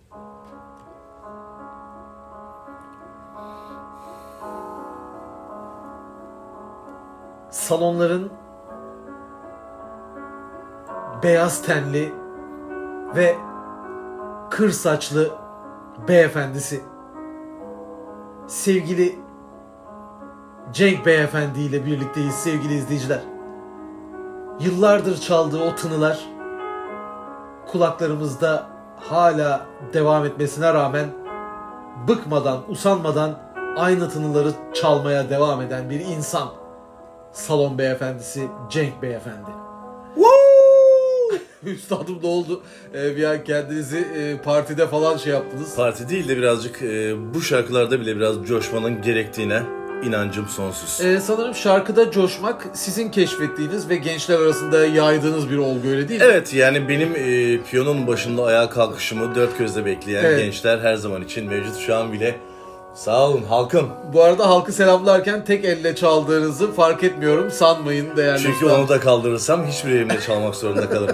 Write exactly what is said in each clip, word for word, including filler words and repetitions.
Salonların beyaz tenli ve kır saçlı beyefendisi, sevgili Cenk Beyefendi ile birlikteyiz sevgili izleyiciler. Yıllardır çaldığı o tınılar kulaklarımızda hala devam etmesine rağmen bıkmadan, usanmadan aynı tınıları çalmaya devam eden bir insan. Salon beyefendisi Cenk Beyefendi. Üstadım ne oldu? Ee, bir an kendinizi e, partide falan şey yaptınız. Parti değil de birazcık e, bu şarkılarda bile biraz coşmanın gerektiğine inancım sonsuz. Ee, sanırım şarkıda coşmak sizin keşfettiğiniz ve gençler arasında yaydığınız bir olgu, öyle değil mi? Evet, yani benim e, piyanonun başında ayağa kalkışımı dört gözle bekleyen evet. gençler her zaman için mevcut, şu an bile. Sağ olun halkım. Bu arada halkı selamlarken tek elle çaldığınızı fark etmiyorum, sanmayın değerli Çünkü usta. onu da kaldırırsam hiçbir elimle çalmak zorunda kalırım.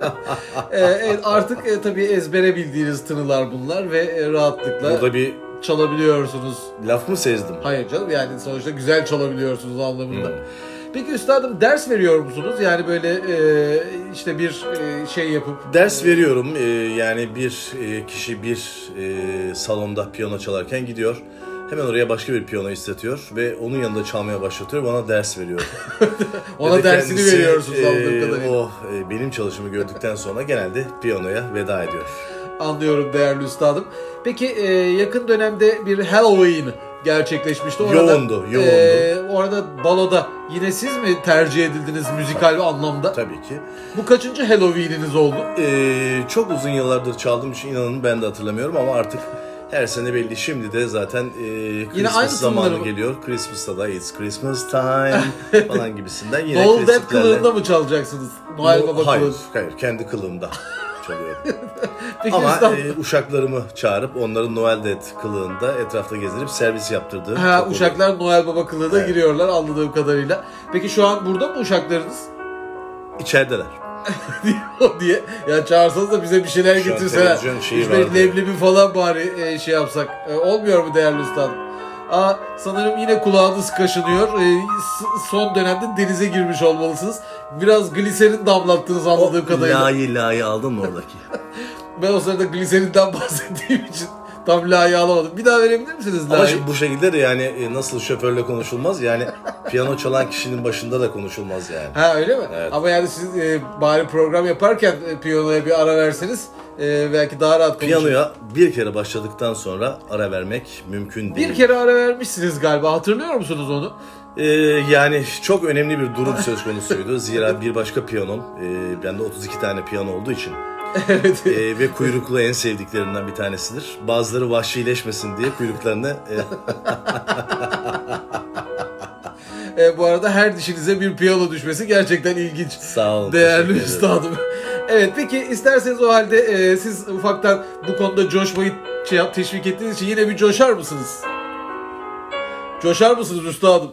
ee, evet, artık e, tabii ezbere bildiğiniz tınılar bunlar ve e, rahatlıkla burada bir çalabiliyorsunuz. Laf mı sezdim? Hayır canım, yani sonuçta güzel çalabiliyorsunuz anlamında. Hmm. Peki üstadım, ders veriyor musunuz? Yani böyle e, işte bir e, şey yapıp... Ders e, veriyorum. Ee, yani bir e, kişi bir e, salonda piyano çalarken gidiyor. Hemen oraya başka bir piyano istetiyor ve onun yanında çalmaya başlatıyor. Bana ders veriyor. Ona dersini kendisi, veriyorsunuz anladığım e, kadarıyla. O e, benim çalışımı gördükten sonra genelde piyanoya veda ediyor. Anlıyorum değerli üstadım. Peki e, yakın dönemde bir Halloween gerçekleşmişti. Orada, yoğundu, yoğundu. E, orada baloda yine siz mi tercih edildiniz müzikal bir anlamda? Tabii ki. Bu kaçıncı Halloween'iniz oldu? E, çok uzun yıllardır çaldığım için inanın ben de hatırlamıyorum ama artık her sene belli. Şimdi de zaten e, Christmas zamanı geliyor. Christmas'ta da It's Christmas time falan gibisinden yine Noel Dead klasiklerle... kılığında mı çalacaksınız? Noel Baba hayır, kılığı. hayır, kendi kılığımda çalıyorum. Peki, ama üstadım... e, uşaklarımı çağırıp onları Noel Dead kılığında etrafta gezdirip servis yaptırdığım. Ha, uşaklar oluyor. Noel Baba kılığına evet. giriyorlar anladığım kadarıyla. Peki şu an burada mı uşaklarınız? İçerideler. diye. Ya çağırsanız da bize bir şeyler şu getirseler. Biz böyle leblebi falan bari e, şey yapsak. E, olmuyor mu değerli üstadım? Aa, sanırım yine kulağınız kaşınıyor. E, son dönemde denize girmiş olmalısınız. Biraz gliserin damlattınız anladığım o, kadarıyla. La'yı la'yı aldın mı oradaki? Ben o sırada gliserinden bahsettiğim için tam la'yı alamadım. Bir daha verebilir misiniz la'yı? Ama bu şekilde de yani nasıl şoförle konuşulmaz, yani piyano çalan kişinin başında da konuşulmaz yani. Ha öyle mi? Evet. Ama yani siz e, bari program yaparken e, piyanoya bir ara verseniz e, belki daha rahat konuşuruz. Piyanoya bir kere başladıktan sonra ara vermek mümkün değil. Bir kere ara vermişsiniz galiba, hatırlıyor musunuz onu? Ee, yani çok önemli bir durum söz konusuydu. Zira bir başka piyanom, e, bende otuz iki tane piyano olduğu için evet. e, ve kuyruklu en sevdiklerinden bir tanesidir. Bazıları vahşileşmesin diye kuyruklarını... E... e, bu arada her dişinize bir piyano düşmesi gerçekten ilginç. Sağ olun. Değerli üstadım. Evet, peki isterseniz o halde e, siz ufaktan bu konuda coşmayı şey, teşvik ettiğiniz için yine bir coşar mısınız? Coşar mısınız üstadım?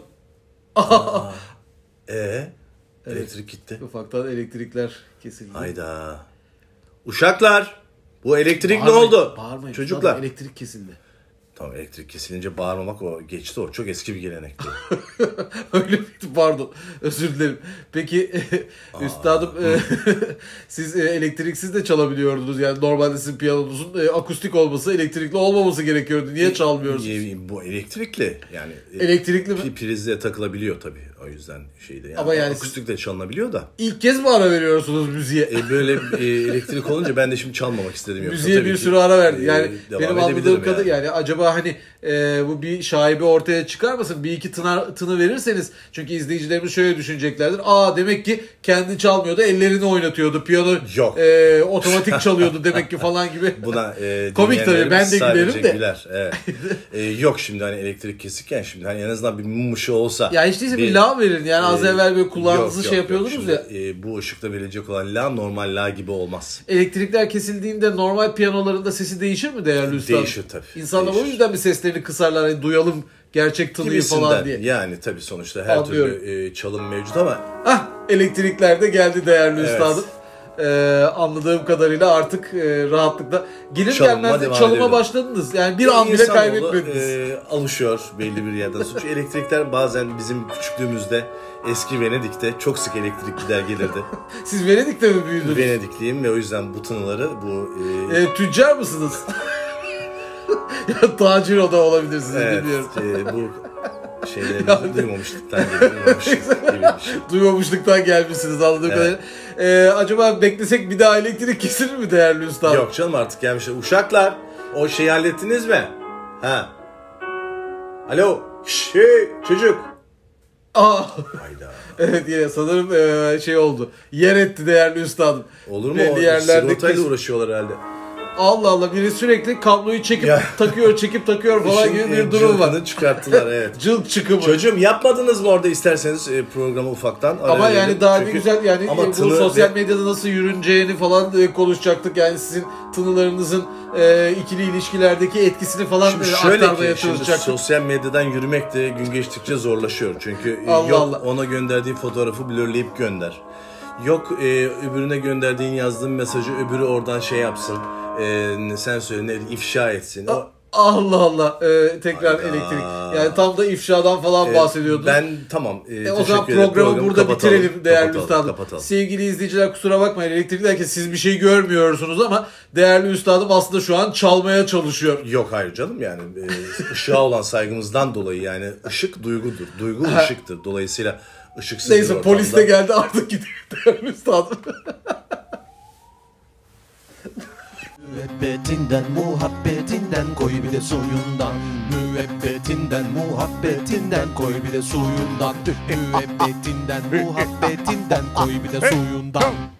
Eee? Elektrik gitti. Ufaktan elektrikler kesildi. Hayda. Uşaklar! Bu elektrik bağırmayın, ne oldu? Bağırmayın. Çocuklar. Tamam, elektrik kesildi. Tamam, elektrik kesilince bağırmamak o geçti, o çok eski bir gelenekti. Öyle miydi? Pardon. Özür dilerim. Peki üstadım e, siz e, elektriksiz de çalabiliyordunuz. Yani normalde sizin piyanonuzun e, akustik olması, elektrikli olmaması gerekiyordu. Niye çalmıyorsunuz? E, bu elektrikli yani. Elektrikli mi? Prizle takılabiliyor tabii. O yüzden şeyde yani. Ama yani akustik de çalınabiliyor da. İlk kez mi ara veriyorsunuz müziğe? E, böyle e, elektrik olunca ben de şimdi çalmamak istedim. Yoksa müziğe bir sürü ara verdi. Yani e, benim anladığım kadar yani. yani acaba hani e, bu bir şaibe ortaya çıkarmasın? Bir iki tına, tını verirseniz, çünkü izleyicilerimiz şöyle düşüneceklerdir. Aa, demek ki kendi çalmıyordu, ellerini oynatıyordu. Piyano Yok. E, otomatik çalıyordu demek ki falan gibi. Buna e, komik tabii, ben de gülerim de. Güler. Evet. e, yok şimdi hani elektrik kesikken şimdi hani en azından bir mum ışığı olsa. Ya hiç değilse bir, bir la verin yani az e, evvel böyle kulağınızı yok, şey yok, yapıyordunuz yok. Şimdi, ya. E, bu ışıkta verilecek olan la normal la gibi olmaz. Elektrikler kesildiğinde normal piyanolarında sesi değişir mi değerli üstadım? Değişir tabii. İnsanlar değişir. O yüzden bir seslerini kısarlar, hani duyalım gerçek tınıyı gibisinden falan diye. Yani tabii sonuçta her Anlıyorum. türlü e, çalım mevcut ama. Ah, elektrikler de geldi değerli evet. üstadım. Ee, anladığım kadarıyla artık e, rahatlıkla gelir Çalınma gelmez de devam çalıma edelim. başladınız. Yani bir an bile İnsanoğlu, kaybetmediniz. E, alışıyor belli bir yerden. Çünkü elektrikler bazen bizim küçüklüğümüzde eski Venedik'te çok sık elektrik gider gelirdi. Siz Venedik'te mi büyüdünüz? Venedikliyim ve o yüzden bu tınıları bu... E... E, tüccar mısınız? Ya tacir o da olabilirsiniz, evet, bilmiyorum. E, bu şeyleri duymamışlıktan gelmiş. Duymamışlıktan gelmişsiniz anladığım evet. kadarıyla. Ee, acaba beklesek bir daha elektrik kesilir mi değerli üstad? Yok canım, artık gelmişler. Uşaklar, o şeyi hallettiniz mi? Ha. Alo. Şey çocuk. Aa. Hayda. Evet, yine sanırım e, şey oldu. Yer etti değerli üstadım. Olur mu? O sigortayla uğraşıyorlar herhalde. Allah Allah, biri sürekli kabloyu çekip ya. takıyor, çekip takıyor falan gibi bir durum var. Çıkarttılar evet. Cılk çıkımı. Çocuğum, yapmadınız mı orada isterseniz e, programı ufaktan? Ama yani verelim. Daha Çünkü, bir güzel yani ama bu sosyal ve... medyada nasıl yürüneceğini falan e, konuşacaktık. Yani sizin tınılarınızın e, ikili ilişkilerdeki etkisini falan şimdi e, aktarmaya ki, çalışacaktık. Şimdi sosyal medyadan yürümek de gün geçtikçe zorlaşıyor. Çünkü Allah yok Allah. ona gönderdiği fotoğrafı blurlayıp gönder. Yok e, öbürüne gönderdiğin yazdığın mesajı öbürü oradan şey yapsın. Ee, sen söyle, ne ifşa etsin. O... Allah Allah. Ee, tekrar Hayda. elektrik. Yani tam da ifşadan falan ee, bahsediyordun. Ben tamam. E, e, o zaman programı, programı burada kapatalım, bitirelim değerli üstadım. Kapatalım. Sevgili izleyiciler, kusura bakmayın. Elektrik derken siz bir şey görmüyorsunuz ama değerli üstadım aslında şu an çalmaya çalışıyor. Yok hayır canım, yani e, ışığa olan saygımızdan dolayı, yani ışık duygudur. Duygu ışıktır. Dolayısıyla ışıksız Neyse, bir ortamda... polis de geldi artık, gidiyor değerli üstadım. Müebbetinden muhabbetinden koy bir de suyundan. Müebbetinden muhabbetinden koy bir de suyundan. Müebbetinden muhabbetinden koy bir de suyundan.